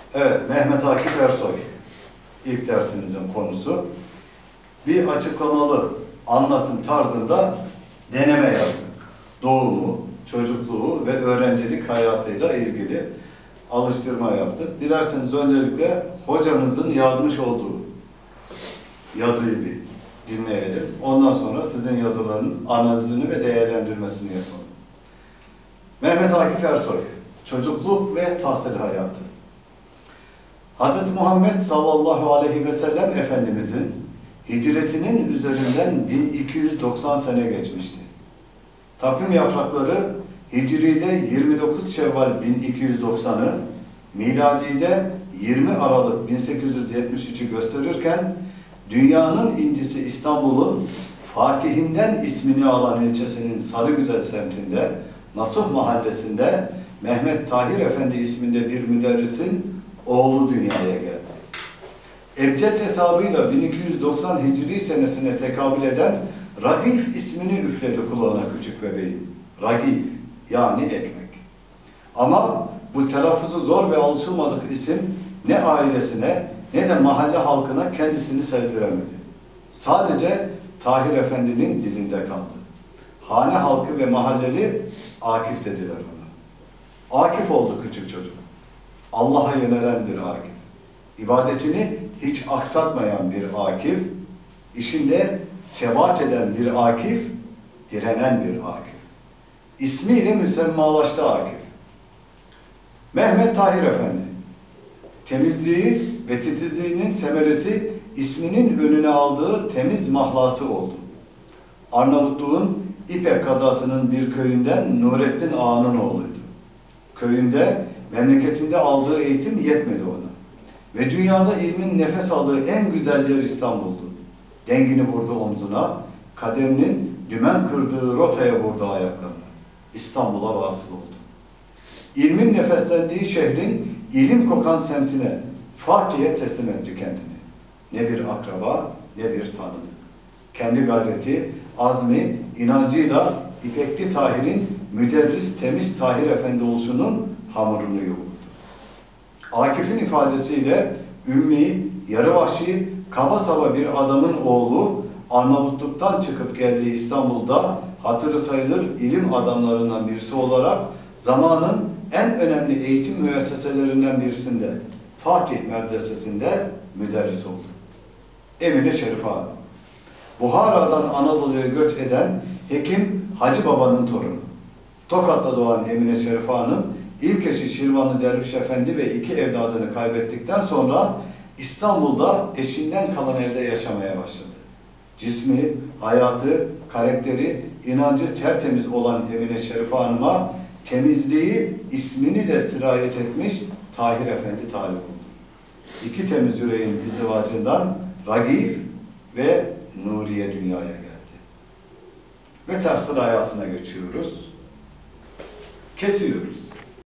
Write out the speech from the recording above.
Evet, Mehmet Akif Ersoy ilk dersimizin konusu. Bir açıklamalı anlatım tarzında deneme yazdık. Doğumu, çocukluğu ve öğrencilik hayatıyla ilgili alıştırma yaptık. Dilerseniz öncelikle hocamızın yazmış olduğu yazıyı bir dinleyelim. Ondan sonra sizin yazılarının analizini ve değerlendirmesini yapalım. Mehmet Akif Ersoy, çocukluk ve tahsil hayatı. Hz. Muhammed sallallahu aleyhi ve sellem Efendimizin hicretinin üzerinden 1290 sene geçmişti. Takvim yaprakları Hicri'de 29 Şevval 1290'ı, miladide 20 Aralık 1873'ü gösterirken, dünyanın incisi İstanbul'un Fatihinden ismini alan ilçesinin Sarıgüzel semtinde, Nasuh mahallesinde Mehmet Tahir Efendi isminde bir müderrisin oğlu dünyaya geldi. Ebced hesabıyla 1290 Hicri senesine tekabül eden Ragif ismini üfledi kulağına küçük bebeğin. Ragif yani ekmek. Ama bu telaffuzu zor ve alışılmadık isim ne ailesine ne de mahalle halkına kendisini sevdiremedi. Sadece Tahir Efendi'nin dilinde kaldı. Hane halkı ve mahalleli Akif dediler ona. Akif oldu küçük çocuk. Allah'a yönelen bir Akif. İbadetini hiç aksatmayan bir Akif, işinde sebat eden bir Akif, direnen bir Akif. İsmiyle müsemmalaştı Akif. Mehmet Tahir Efendi. Temizliği ve titizliğinin semeresi isminin önüne aldığı temiz mahlası oldu. Arnavutluğun İpek kazasının bir köyünden Nurettin Ağa'nın oğluydu. Köyünde, memleketinde aldığı eğitim yetmedi ona. Ve dünyada ilmin nefes aldığı en güzel yer İstanbul'du. Dengini vurdu omzuna, kaderinin dümen kırdığı rotaya vurdu ayaklarını. İstanbul'a vasıl oldu. İlmin nefeslendiği şehrin ilim kokan semtine, Fatih'e teslim etti kendini. Ne bir akraba, ne bir tanıdık. Kendi gayreti, azmi, inancıyla İpekli Tahir'in müderris temiz Tahir Efendi oluşunun hamurunu yoğurdu. Akif'in ifadesiyle ümmi, yarı vahşi, kaba saba bir adamın oğlu Arnavutluk'tan çıkıp geldiği İstanbul'da hatırı sayılır ilim adamlarından birisi olarak zamanın en önemli eğitim müesseselerinden birisinde Fatih Medresesi'nde müderris oldu. Emine Şerife Hanım. Buhara'dan Anadolu'ya göç eden Hekim Hacı Baba'nın torunu. Tokat'ta doğan Emine Şerife Hanım, ilk eşi Şirvanlı Derviş Efendi ve 2 evladını kaybettikten sonra İstanbul'da eşinden kalan evde yaşamaya başladı. Cismi, hayatı, karakteri, inancı tertemiz olan Emine Şerife Hanım'a temizliği, ismini de sirayet etmiş Tahir Efendi talip oldu. 2 temiz yüreğin izdivacından Ragif ve Nuriye dünyaya geldi. Ve tahsil hayatına geçiyoruz. Kesiyoruz.